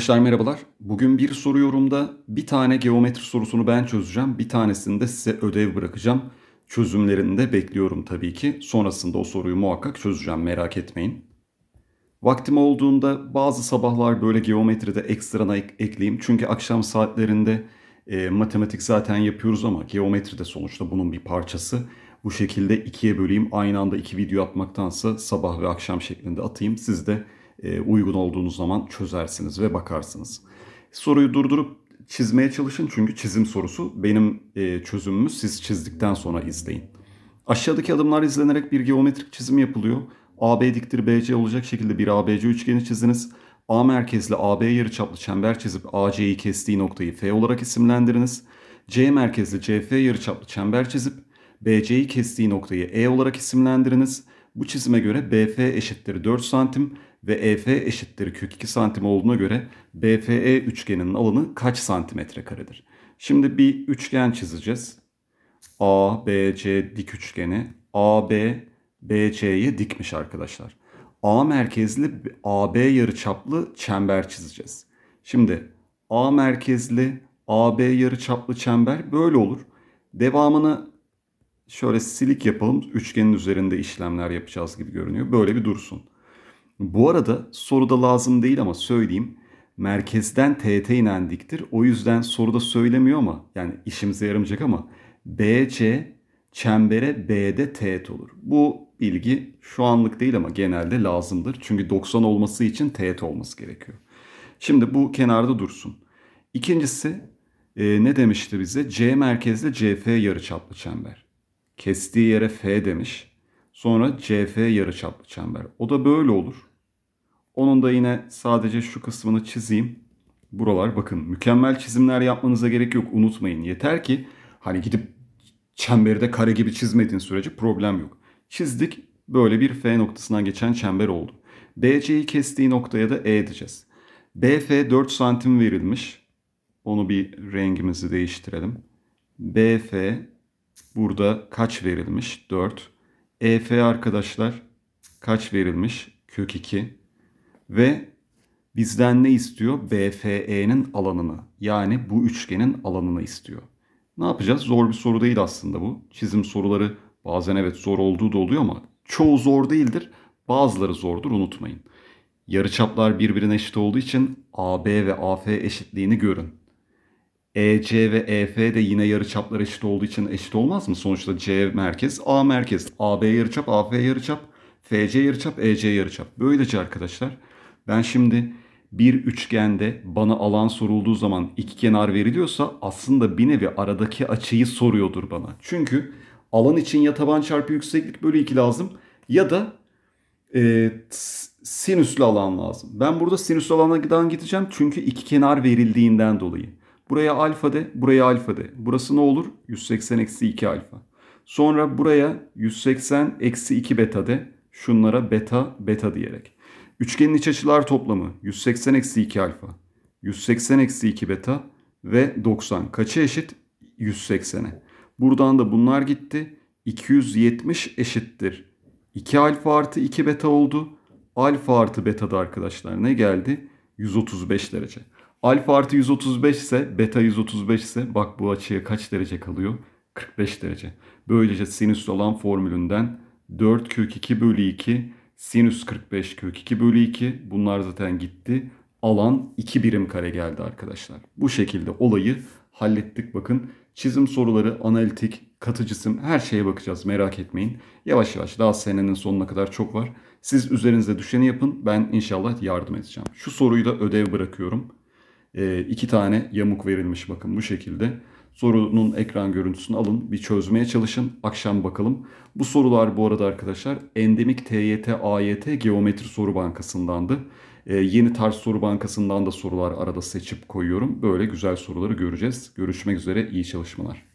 Arkadaşlar merhabalar. Bugün bir soru yorumda bir tane geometri sorusunu ben çözeceğim. Bir tanesini de size ödev bırakacağım. Çözümlerini de bekliyorum tabii ki. Sonrasında o soruyu muhakkak çözeceğim, merak etmeyin. Vaktim olduğunda bazı sabahlar böyle geometride ekstrana ekleyeyim. Çünkü akşam saatlerinde matematik zaten yapıyoruz ama geometri de sonuçta bunun bir parçası. Bu şekilde ikiye böleyim. Aynı anda iki video atmaktansa sabah ve akşam şeklinde atayım. Siz de uygun olduğunuz zaman çözersiniz ve bakarsınız. Soruyu durdurup çizmeye çalışın çünkü çizim sorusu benim çözümümü siz çizdikten sonra izleyin. Aşağıdaki adımlar izlenerek bir geometrik çizim yapılıyor. AB diktir BC olacak şekilde bir ABC üçgeni çiziniz. A merkezli AB yarıçaplı çember çizip AC'yi kestiği noktayı F olarak isimlendiriniz. C merkezli CF yarıçaplı çember çizip BC'yi kestiği noktayı E olarak isimlendiriniz. Bu çizime göre BF eşittir 4 santim ve EF eşittir kök 2 santim olduğuna göre BFE üçgeninin alanı kaç santimetre karedir? Şimdi bir üçgen çizeceğiz. ABC dik üçgeni. AB BC'ye dikmiş arkadaşlar. A merkezli AB yarıçaplı çember çizeceğiz. Şimdi A merkezli AB yarıçaplı çember böyle olur. Devamını şöyle silik yapalım. Üçgenin üzerinde işlemler yapacağız gibi görünüyor. Böyle bir dursun. Bu arada soruda lazım değil ama söyleyeyim. Merkezden teğete inen diktir. O yüzden soruda söylemiyor ama yani işimize yaramayacak ama BC çembere B'de teğet olur. Bu bilgi şu anlık değil ama genelde lazımdır. Çünkü 90 olması için teğet olması gerekiyor. Şimdi bu kenarda dursun. İkincisi ne demişti bize? C merkezli CF yarıçaplı çember. Kestiği yere F demiş. Sonra CF yarıçaplı çember. O da böyle olur. Onun da yine sadece şu kısmını çizeyim. Buralar bakın mükemmel çizimler yapmanıza gerek yok, unutmayın. Yeter ki hani gidip çemberi de kare gibi çizmediğin sürece problem yok. Çizdik, böyle bir F noktasından geçen çember oldu. BC'yi kestiği noktaya da E edeceğiz. BF 4 santim verilmiş. Onu bir rengimizi değiştirelim. BF burada kaç verilmiş? 4. EF arkadaşlar kaç verilmiş? Kök 2. Ve bizden ne istiyor? BFE'nin alanını. Yani bu üçgenin alanını istiyor. Ne yapacağız? Zor bir soru değil aslında bu. Çizim soruları bazen evet zor olduğu da oluyor ama çoğu zor değildir. Bazıları zordur, unutmayın. Yarıçaplar birbirine eşit olduğu için AB ve AF eşitliğini görün. EC ve EF de yine yarıçaplar eşit olduğu için eşit olmaz mı? Sonuçta C merkez, A merkez. AB yarıçap, AF yarıçap, FC yarıçap, EC yarıçap. Böylece arkadaşlar ben şimdi bir üçgende bana alan sorulduğu zaman iki kenar veriliyorsa aslında bir nevi aradaki açıyı soruyordur bana. Çünkü alan için ya taban çarpı yükseklik bölü 2 lazım ya da sinüslü alan lazım. Ben burada sinüslü alandan gideceğim çünkü iki kenar verildiğinden dolayı. Buraya alfa de, buraya alfa de. Burası ne olur? 180 eksi 2 alfa. Sonra buraya 180 eksi 2 beta de. Şunlara beta, beta diyerek. Üçgenin iç açılar toplamı 180 eksi 2 alfa. 180 eksi 2 beta ve 90. Kaça eşit? 180'e. Buradan da bunlar gitti. 270 eşittir. 2 alfa artı 2 beta oldu. Alfa artı beta da arkadaşlar ne geldi? 135 derece. Alfa artı 135 ise beta 135 ise bak bu açıya kaç derece kalıyor? 45 derece. Böylece sinüs olan formülünden 4 kök 2 bölü 2 sinüs 45 kök 2 bölü 2 bunlar zaten gitti. Alan 2 birim kare geldi arkadaşlar. Bu şekilde olayı hallettik bakın. Çizim soruları, analitik, katı cisim her şeye bakacağız merak etmeyin. Yavaş yavaş daha senenin sonuna kadar çok var. Siz üzerinize düşeni yapın ben inşallah yardım edeceğim. Şu soruyu da ödev bırakıyorum. 2 tane yamuk verilmiş bakın bu şekilde. Sorunun ekran görüntüsünü alın, bir çözmeye çalışın. Akşam bakalım. Bu sorular bu arada arkadaşlar endemik TYT, AYT Geometri Soru Bankası'ndandı. Yeni tarz soru bankasından da sorular arada seçip koyuyorum. Böyle güzel soruları göreceğiz. Görüşmek üzere, iyi çalışmalar.